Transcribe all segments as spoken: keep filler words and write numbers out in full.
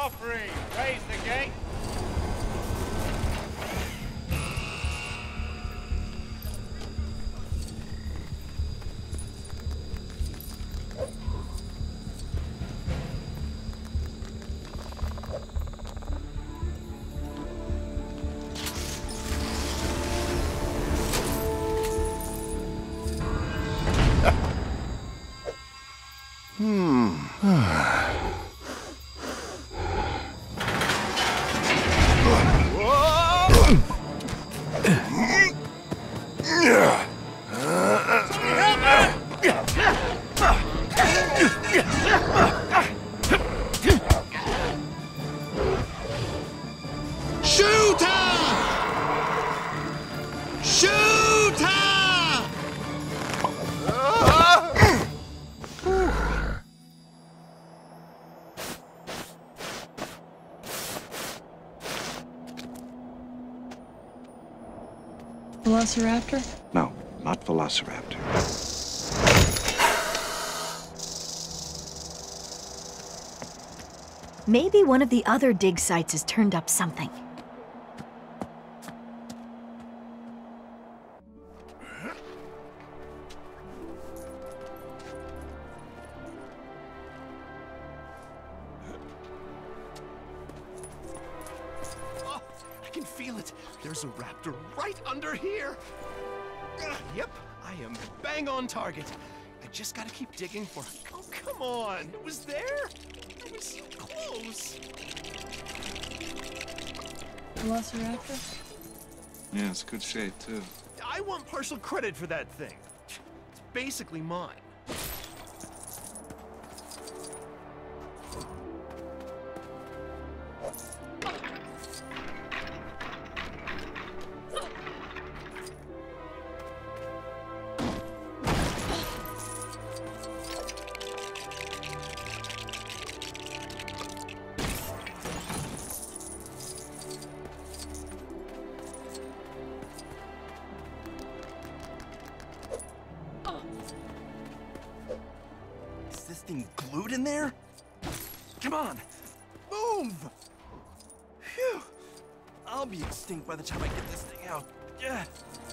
Joffrey, raise the gate. Velociraptor? No, not Velociraptor. Maybe one of the other dig sites has turned up something. Oh, I can feel it. There's a raptor right under here. Uh, yep, I am bang on target. I just gotta keep digging for... Oh, come on. It was there. It was so close. Velociraptor? Yeah, it's good shape, too. I want partial credit for that thing. It's basically mine. Is this thing glued in there? Come on, move! Phew! I'll be extinct by the time I get this thing out. Yeah.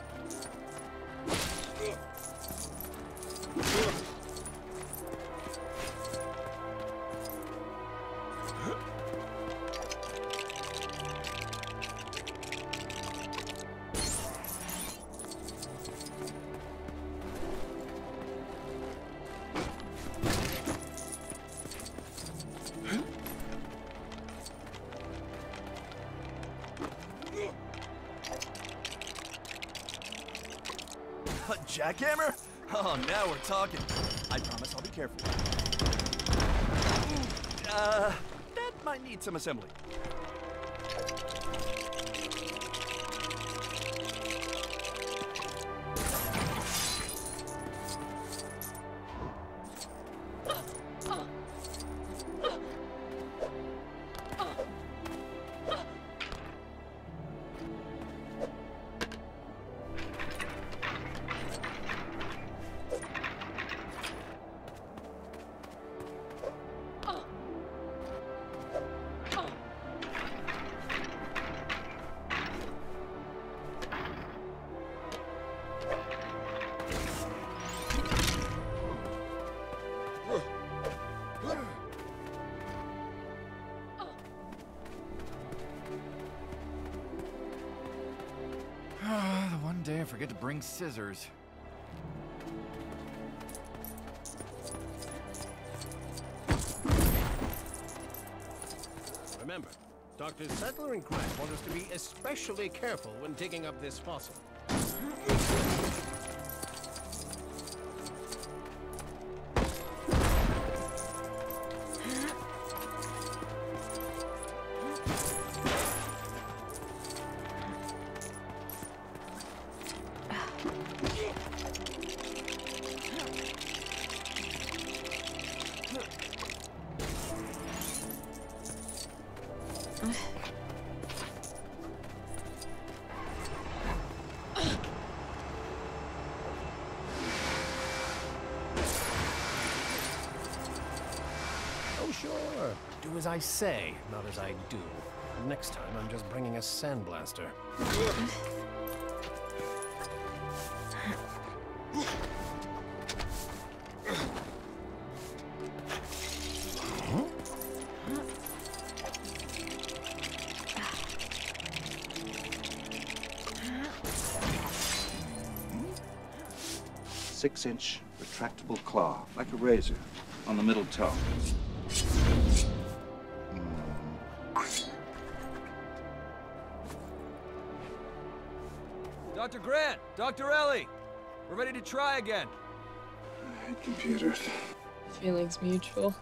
A jackhammer? Oh, now we're talking. I promise I'll be careful. Uh, that might need some assembly. The one day I forget to bring scissors. Remember, Doctors Settler and Crack want us to be especially careful when digging up this fossil. Oh, sure. Do as I say, not as I do. Next time, I'm just bringing a sandblaster. Six-inch retractable claw, like a razor, on the middle toe. Doctor Grant! Doctor Ellie! We're ready to try again. I hate computers. Feelings mutual.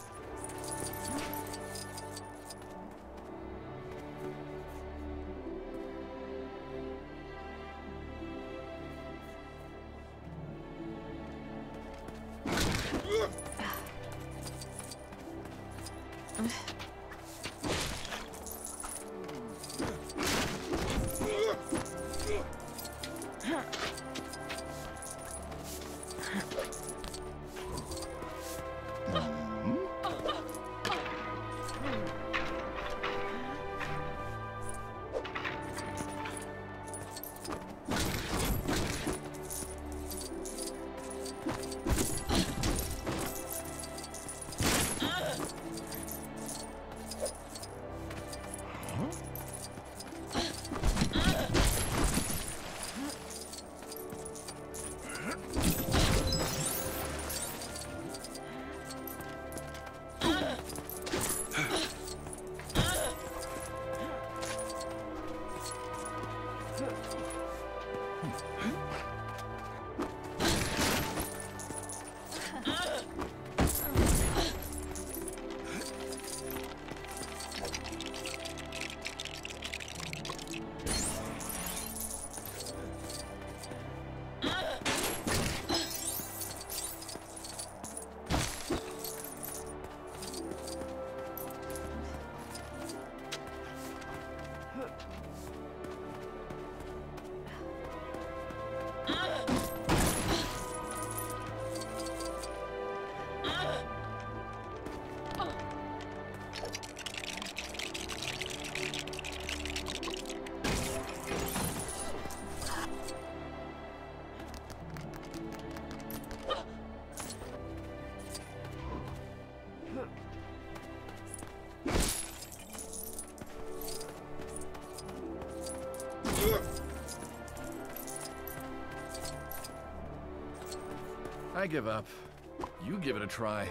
I give up. You give it a try.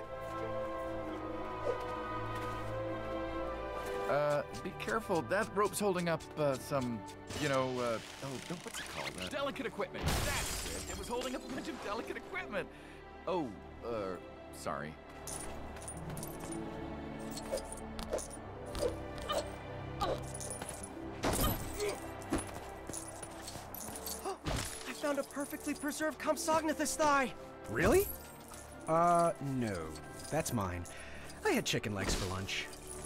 Uh, be careful. That rope's holding up, uh, some, you know, uh, oh, no, what's it called? Uh, delicate equipment. That's it. It was holding up a bunch of delicate equipment. Oh, uh, sorry. I found a perfectly preserved Compsognathus thigh! Really? Uh, no. That's mine. I had chicken legs for lunch.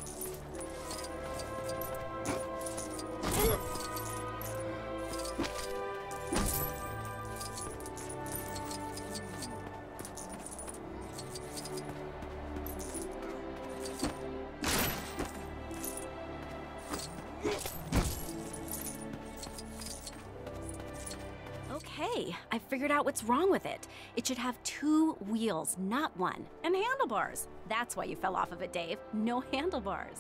Okay, I figured out what's wrong with it. It should have two wheels, not one. And handlebars. That's why you fell off of it, Dave. No handlebars.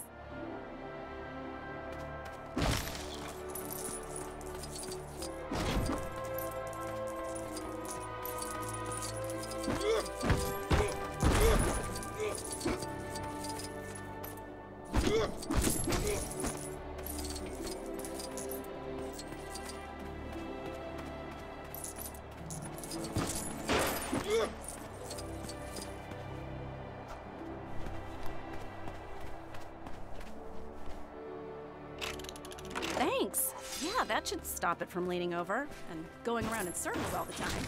Thanks. Yeah, that should stop it from leaning over and going around in circles all the time.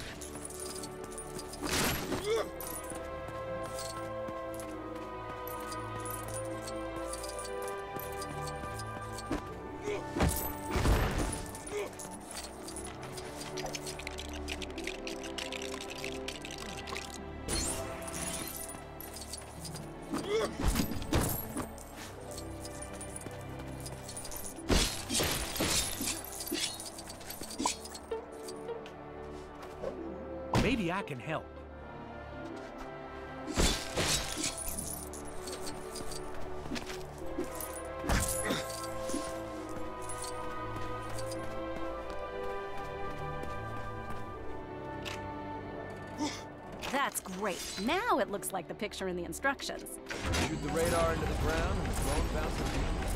can help. That's great. Now it looks like the picture in the instructions. Shoot the radar into the ground and the drone bounces.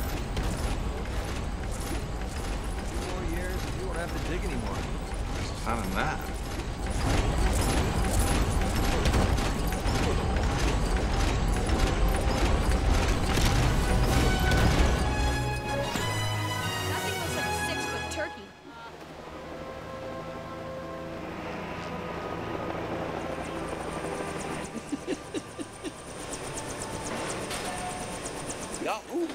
Two more years and you won't have to dig anymore. What's the fun in that? Nothing looks like a six-foot turkey. Yahoo!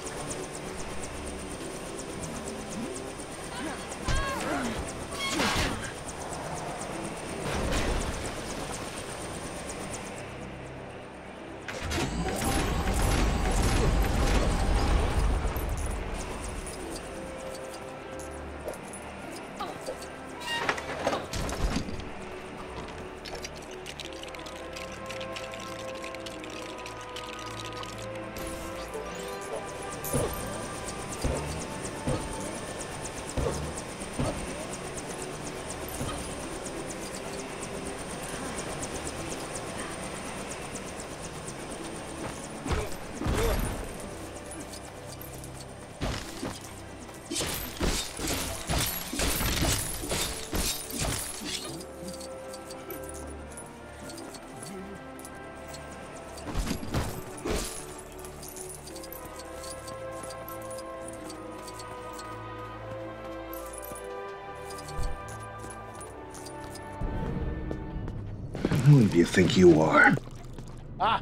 Who do you think you are? Ah!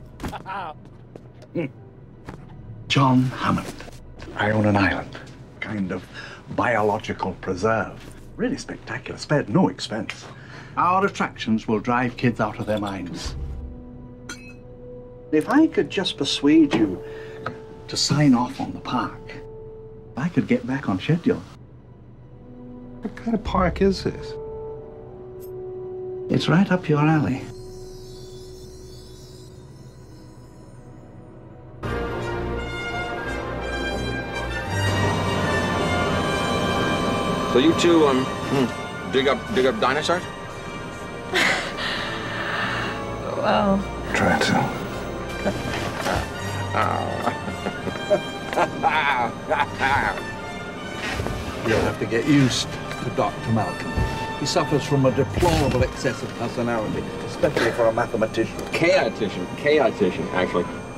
John Hammond. I own an island, kind of biological preserve. Really spectacular, spared no expense. Our attractions will drive kids out of their minds. If I could just persuade you to sign off on the park, I could get back on schedule. What kind of park is this? It's right up your alley. So you two, um, hmm, dig up, dig up dinosaurs? Well. Try to. You'll have to get used to Doctor Malcolm. He suffers from a deplorable excess of personality, especially for a mathematician. Chaotician, chaotician, actually.